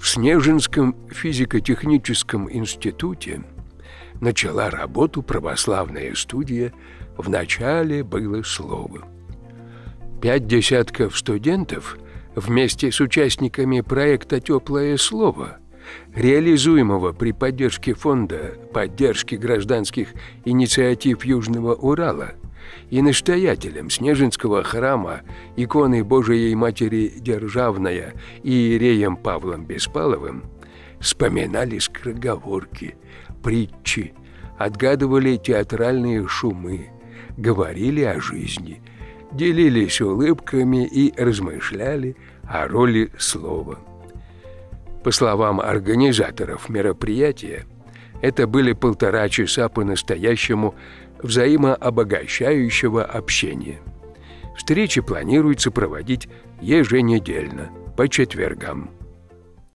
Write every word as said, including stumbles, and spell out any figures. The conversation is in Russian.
В Снежинском физико-техническом институте начала работу православная студия «Вначале было слово». Пять десятков студентов вместе с участниками проекта «Теплое слово», реализуемого при поддержке Фонда поддержки гражданских инициатив Южного Урала и настоятелем Снежинского храма иконы Божией Матери Державная иереем Павлом Беспаловым, вспоминали скороговорки, притчи, отгадывали театральные шумы, говорили о жизни, делились улыбками и размышляли о роли слова. По словам организаторов мероприятия, это были полтора часа по-настоящему взаимообогащающего общения. Встречи планируется проводить еженедельно, по четвергам.